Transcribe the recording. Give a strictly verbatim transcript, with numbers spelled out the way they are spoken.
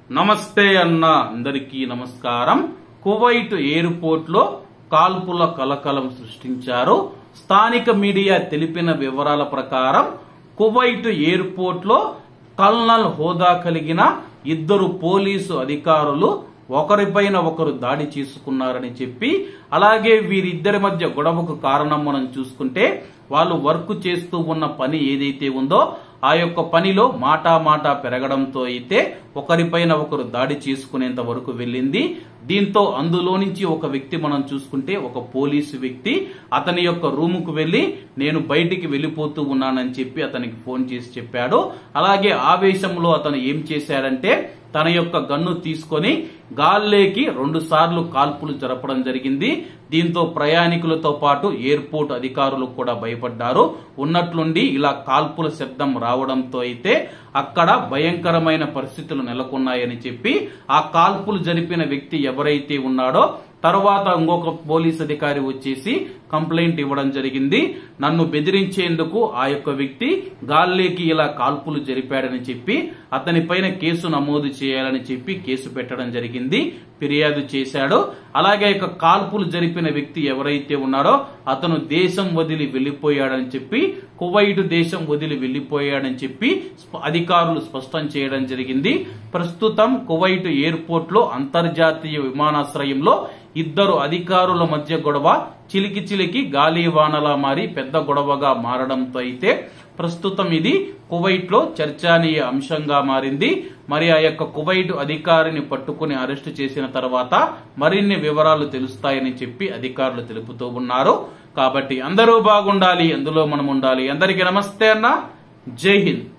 నమస్తే అన్న అందరికీ నమస్కారం. కువైట్ ఎయిర్పోర్ట్ లో కాల్పుల కలకలం సృష్టించారు. స్థానిక మీడియా తెలిపిన వివరాల ప్రకారం కువైట్ ఎయిర్పోర్ట్ లో కల్నల్ హోదా కలిగిన ఇద్దరు పోలీసు అధికారులు ఒకరిపైన ఒకరు దాడి చేసుకున్నారని చెప్పి, అలాగే వీరిద్దరి మధ్య గొడవకు కారణం మనం చూసుకుంటే వాళ్ళు వర్క్ చేస్తూ ఉన్న పని ఏదైతే ఉందో ఆ యొక్క పనిలో మాటా మాటా పెరగడంతో అయితే ఒకరిపైన ఒకరు దాడి చేసుకునేంత వరకు వెళ్ళింది. దీంతో అందులో నుంచి ఒక వ్యక్తి మనం చూసుకుంటే ఒక పోలీసు వ్యక్తి అతని యొక్క రూముకు వెళ్లి నేను బయటికి వెళ్లిపోతూ ఉన్నానని చెప్పి అతనికి ఫోన్ చేసి చెప్పాడు. అలాగే ఆవేశంలో అతను ఏం చేశాడంటే తన యొక్క గన్ను తీసుకొని గాల్లేకి రెండు సార్లు కాల్పులు జరపడం జరిగింది. దీంతో ప్రయాణికులతో పాటు ఎయిర్పోర్ట్ అధికారులు కూడా భయపడ్డారు. ఉన్నట్లుండి ఇలా కాల్పుల శబ్దం రావడంతో అయితే అక్కడ భయంకరమైన పరిస్థితులు నెలకొన్నాయని చెప్పి ఆ కాల్పులు జరిపిన వ్యక్తి ఎవరైతే ఉన్నాడో తర్వాత ఇంకొక పోలీస్ అధికారి వచ్చేసి కంప్లైంట్ ఇవ్వడం జరిగింది. నన్ను బెదిరించేందుకు ఆ యొక్క వ్యక్తి గాల్లేకి ఇలా కాల్పులు జరిపాడని చెప్పి అతని పైన కేసు నమోదు చేయాలని చెప్పి కేసు పెట్టడం జరిగింది, ఫిర్యాదు చేశాడు. అలాగే ఇక కాల్పులు జరిపిన వ్యక్తి ఎవరైతే ఉన్నారో అతను దేశం వదిలి వెళ్లిపోయాడని చెప్పి, కువైట్ దేశం వదిలి వెళ్లిపోయాడని చెప్పి అధికారులు స్పష్టం చేయడం జరిగింది. ప్రస్తుతం కువైట్ ఎయిర్పోర్ట్ లో అంతర్జాతీయ విమానాశ్రయంలో ఇద్దరు అధికారుల మధ్య గొడవ చిలికి చిలికి గాలివానలా మారి పెద్ద గొడవగా మారడంతో అయితే ప్రస్తుతం ఇది కువైట్ లో చర్చనీయ అంశంగా మారింది. మరి ఆ యొక్క కువైట్ అధికారిని పట్టుకుని అరెస్టు చేసిన తర్వాత మరిన్ని వివరాలు తెలుస్తాయని చెప్పి అధికారులు తెలుపుతూ ఉన్నారు. కాబట్టి అందరూ బాగుండాలి, అందులో మనం ఉండాలి. అందరికీ నమస్తే అన్న, జై హింద్.